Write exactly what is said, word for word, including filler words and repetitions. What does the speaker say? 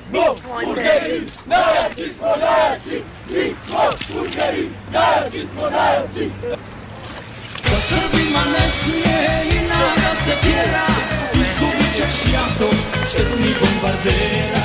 smo burgeri, najjači smo najjači, mi smo burgeri, najjači smo najjači. To Srbima ne smije i nada se tjera, izgubit ćeš jato crni bombardera.